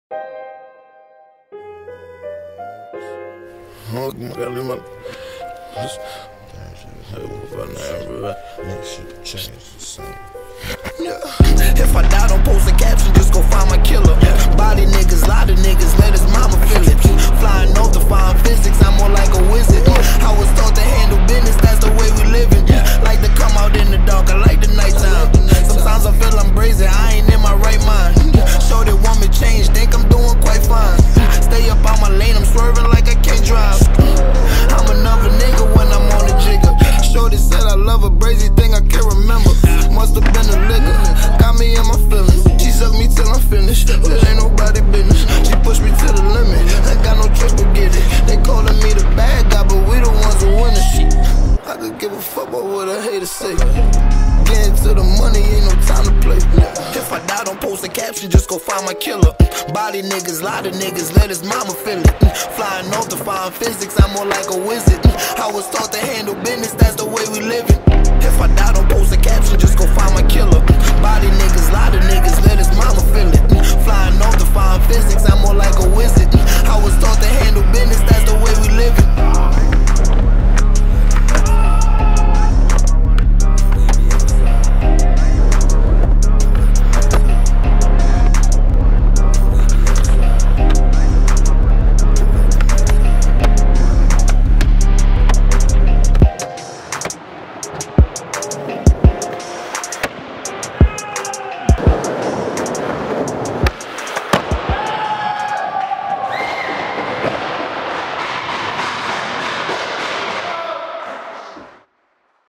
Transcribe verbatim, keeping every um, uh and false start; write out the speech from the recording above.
Oh my God, leave my. If I die, don't post a caption, just go find my killer. Body niggas, lot of niggas, let his mama feel it. Flying off to find physics, I'm more like a wizard. I was taught to handle business, that's the way we living. Like to come out in the dark, I like the nighttime. Sometimes I feel I'm brazen, I ain't in my right mind. Show that want me change, think I'm doing quite fine. Stay up on my lane, I'm swerving like I can't drive. I'm another nigga when I'm on the jigger. Shorty said I love her, brazy thing I can't remember. Must've been a liquor, got me in my feelings. She sucked me till I'm finished, it ain't nobody business. She pushed me to the limit, I got no choice but get it. They calling me the bad guy, but we the ones who win it. I could give a fuck about what a hater say. Getting to the money, ain't no time to play. If I die, don't post a caption, just go find my killer. Body niggas, lot of niggas, let his mama feel it. Flying off to find physics, I'm more like a wizard. I was taught to handle business, that's the way we living. If I die, don't post a caption, just go find my killer. Body niggas, lot of niggas,